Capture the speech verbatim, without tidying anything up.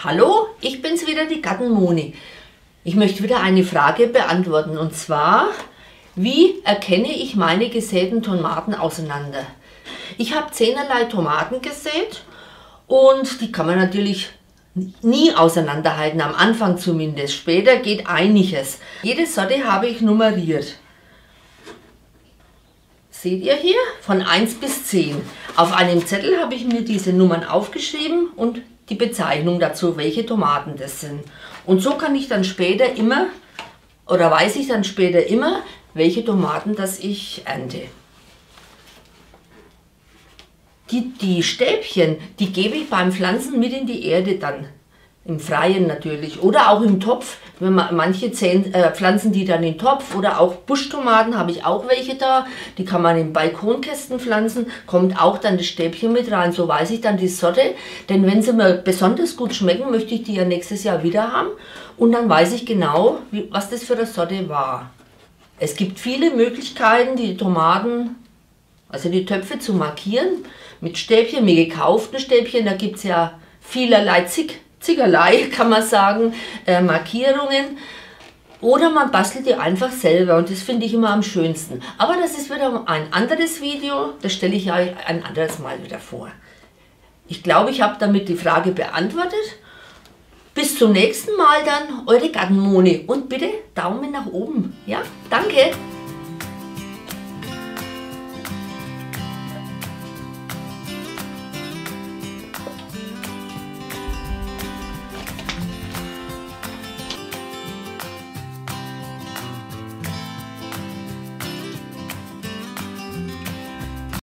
Hallo, ich bin's wieder, die Gartenmoni. Ich möchte wieder eine Frage beantworten, und zwar, wie erkenne ich meine gesäten Tomaten auseinander? Ich habe zehnerlei Tomaten gesät und die kann man natürlich nie auseinanderhalten, am Anfang zumindest. Später geht einiges. Jede Sorte habe ich nummeriert. Seht ihr hier? Von eins bis zehn. Auf einem Zettel habe ich mir diese Nummern aufgeschrieben und die Bezeichnung dazu, welche Tomaten das sind. Und so kann ich dann später immer, oder weiß ich dann später immer, welche Tomaten das ich ernte. Die, die Stäbchen, die gebe ich beim Pflanzen mit in die Erde dann. Im Freien natürlich. Oder auch im Topf. Wenn man, manche Zähn, äh, pflanzen die dann in den Topf. Oder auch Buschtomaten habe ich auch welche da. Die kann man in Balkonkästen pflanzen. Kommt auch dann das Stäbchen mit rein. So weiß ich dann die Sorte. Denn wenn sie mir besonders gut schmecken, möchte ich die ja nächstes Jahr wieder haben. Und dann weiß ich genau, wie, was das für eine Sorte war. Es gibt viele Möglichkeiten, die Tomaten, also die Töpfe zu markieren. Mit Stäbchen, mit gekauften Stäbchen. Da gibt es ja vielerlei zig. Zickerlei, kann man sagen, äh, Markierungen, oder man bastelt die einfach selber, und das finde ich immer am schönsten. Aber das ist wieder ein anderes Video, das stelle ich euch ein anderes Mal wieder vor. Ich glaube, ich habe damit die Frage beantwortet. Bis zum nächsten Mal dann, eure Gartenmoni, und bitte Daumen nach oben. Ja, danke!